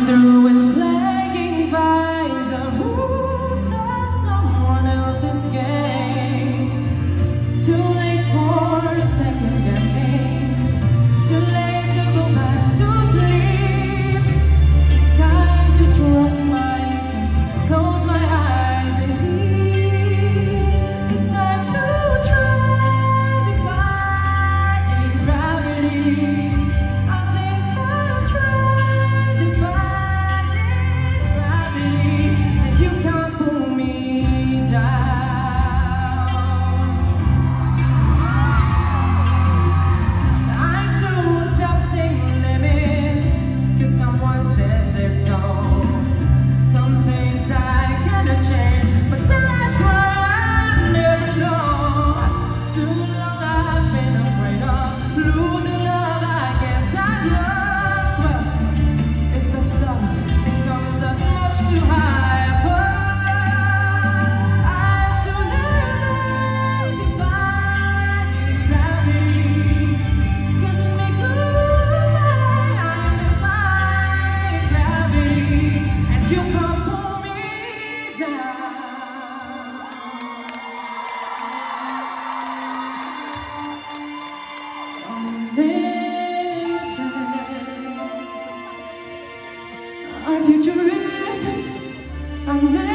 through with playing by the rules of someone else's game. Too late for second guessing, too late to go back to sleep. It's time to trust my instincts, close my eyes and leave. It's time to try defying gravity. Our future is unlimited.